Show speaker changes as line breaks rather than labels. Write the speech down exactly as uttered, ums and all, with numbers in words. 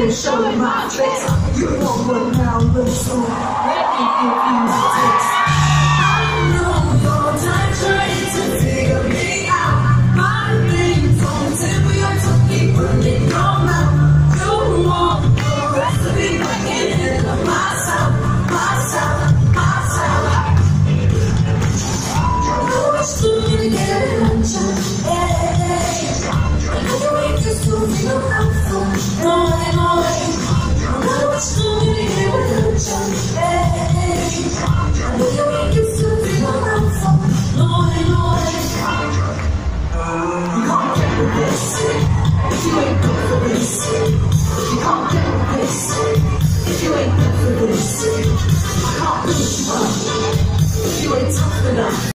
and show you my tricks. You know what now, little soon. Let me give you a taste. I know your time's ready to figure me out. My things don't tell me I'm talking, burning your mouth. You want the recipe, I can handle myself, myself, myself. I know it's good to get it on time. I know you ain't just to figure out fun. No, I know it. I know it's good to get it on time. I know you ain't just to figure out fun. No, I know it. You can't get with this if you ain't good for this. You can't get with this if you ain't good for this. I can't push you up if you ain't tough enough.